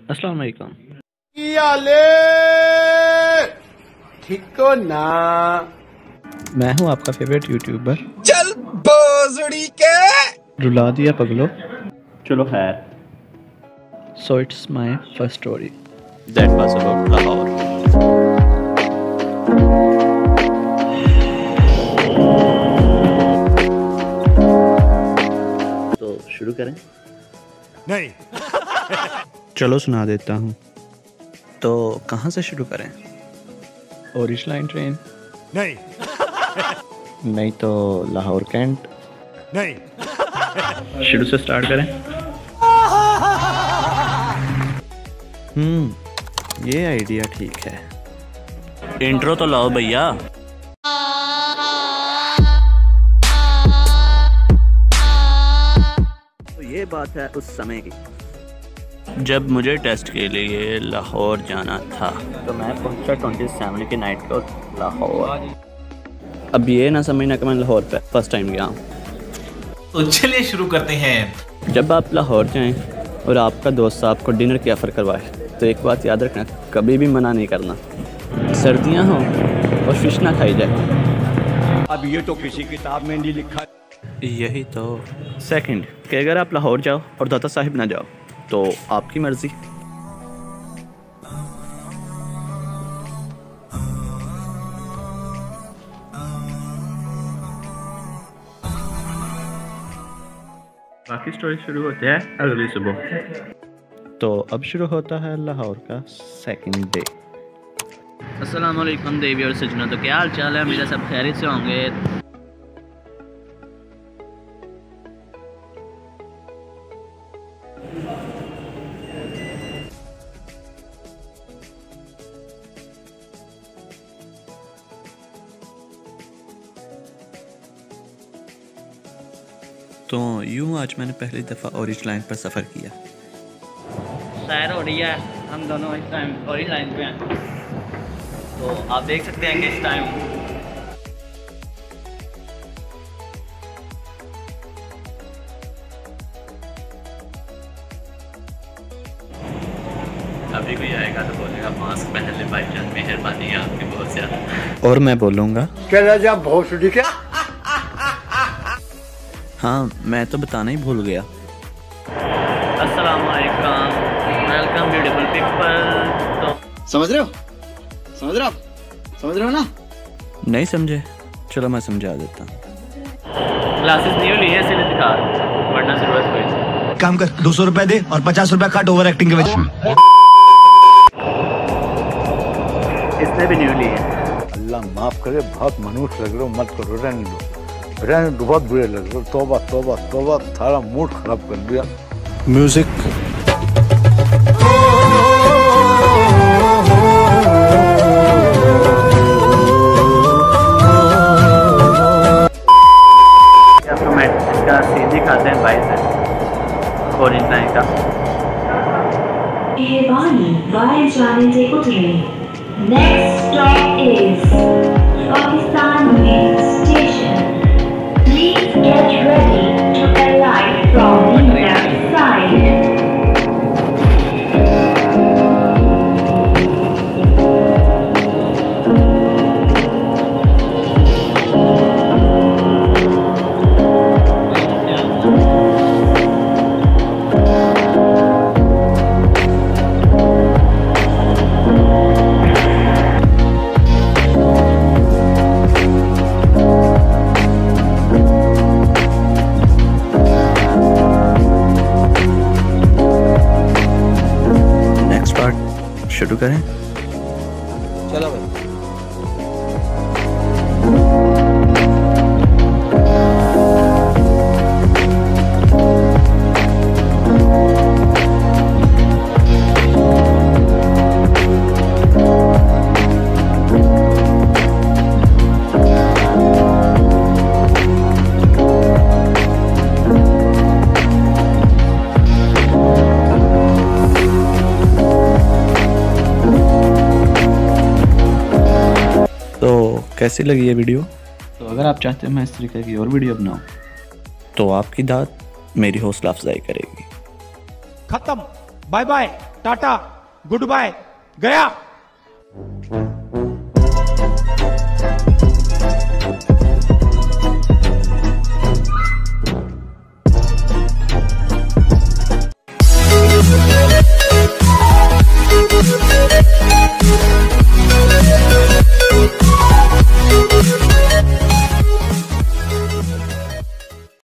अस्सलाम वालेकुम। ठीक ना। मैं हूँ आपका फेवरेट यूट्यूबर। चल बोजड़ी के रुला दिया पगलो। चलो खैर। So it's my first story that was about Lahore. तो शुरू करें? नहीं। चलो सुना देता हूँ। तो कहाँ से शुरू करें? ओरिश लाइन ट्रेन? नहीं। नहीं तो लाहौर कैंट? नहीं। शुरू से स्टार्ट करें? ये आइडिया ठीक है। इंट्रो तो लाओ भैया। तो ये बात है उस समय की जब मुझे टेस्ट के लिए लाहौर जाना था। तो मैं पहुंचा 27 की नाइट को लाहौर। अब ये ना समझना कि मैं लाहौर पे फर्स्ट टाइम गया हूँ। तो चलिए शुरू करते हैं। जब आप लाहौर जाएं और आपका दोस्त आपको डिनर की ऑफ़र करवाए तो एक बात याद रखना, कभी भी मना नहीं करना। सर्दियाँ हों और फिश ना खाई जाए। अब ये तो किसी किताब में नहीं लिखा। यही तो। सेकंड कि अगर आप लाहौर जाओ और दाता साहिब ना जाओ तो आपकी मर्जी। बाकी स्टोरी शुरू होती है अगली सुबह। तो अब शुरू होता है लाहौर का सेकंड डे। अस्सलाम वालेकुम देवी और सजना। तो क्या हाल चाल है? मेरा सब खैरियत से होंगे। तो यूँ आज मैंने पहली दफ़ा ओरिश लाइन पर सफ़र किया। सैर हो रही है, हम दोनों इस टाइम ओरिश लाइन पे हैं। तो आप देख सकते हैं कि इस टाइम अभी कोई आएगा तो बोलेगा मास्क पहन ले भाईजान, मेहरबानी है आपकी बहुत ज़्यादा। और मैं बोलूँगा चला जा भोसड़ी के। हाँ, मैं तो बताना ही भूल गया। अस्सलाम वालेकुम, वेलकम ब्यूटीफुल पीपल। तो समझ रहे हो? समझ रहे हो? समझ रहे हो ना? नहीं समझे? चलो मैं समझा देता हूँ। क्लासेस न्यू ली है इसलिए दिखा, वरना जरूरत कोई। काम कर, 200 रुपए दे और 50 रुपए काट ओवर एक्टिंग के वजह। इसने भी न्यू ली है। अल्लाह माफ करे, बहुत मनुष्य लग रहे हो, मत करो, रहने दो। रहने दो, बहुत बुरे लग रहे हो। तौबा तौबा तौबा, सारा मूड खराब कर दिया। म्यूजिक। इसका सीन दिखाते हैं भाई से ओरिश लाइन का। मेहरबानी बाहर जाने से उतरे। Next stop is Pakistan main station. Please get ready to arrive from the left side. शुरू करें? चलो भाई। कैसी लगी ये वीडियो? तो अगर आप चाहते हैं मैं इस तरीके की और वीडियो बनाऊं तो आपकी दाद मेरी हौसला अफजाई करेगी। खत्म, bye bye. Tata good bye गया।